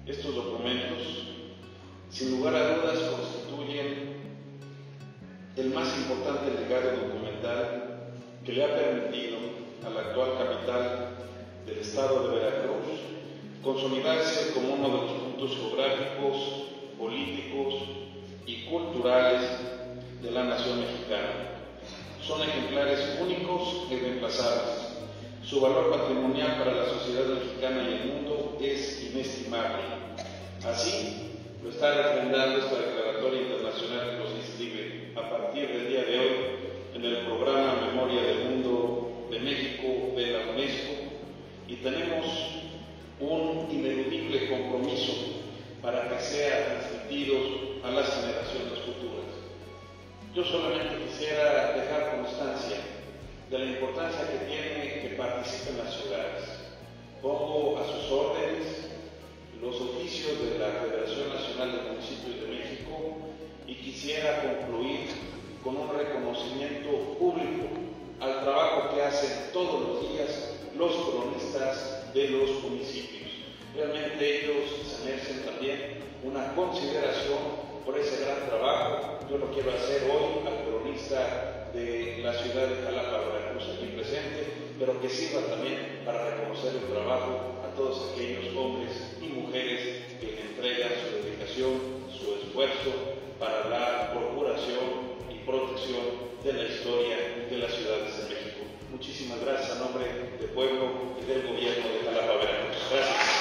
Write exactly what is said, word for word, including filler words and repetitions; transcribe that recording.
Estos documentos, sin lugar a dudas, constituyen el más importante legado documental que le ha permitido a la actual capital del estado de Veracruz consolidarse como uno de los puntos geográficos, políticos y culturales de la nación mexicana. Son ejemplares únicos e irreemplazables. Su valor patrimonial para la sociedad mexicana y el mundo es inestimable. Así lo está refrendando esta declaratoria internacional que nos inscribe a partir del día de hoy en el programa Memoria del Mundo de México de la UNESCO, y tenemos un ineludible compromiso para que sea transmitido a las generaciones futuras. Yo solamente quisiera dejar constancia de la importancia que tiene que participen las ciudades. Pongo a sus órdenes los oficios de la Federación Nacional de Municipios de México y quisiera concluir con un reconocimiento público al trabajo que hacen todos los días los cronistas de los municipios. Realmente ellos se merecen también una consideración por ese gran trabajo. Yo lo quiero hacer hoy al cronista de la ciudad de Jalapa, Veracruz, aquí presente, pero que sirva también para reconocer el trabajo a todos aquellos hombres y mujeres que entregan su dedicación, su esfuerzo para la procuración y protección de la historia de las ciudades de México. Muchísimas gracias a nombre del pueblo y del gobierno de Jalapa, Veracruz. Gracias.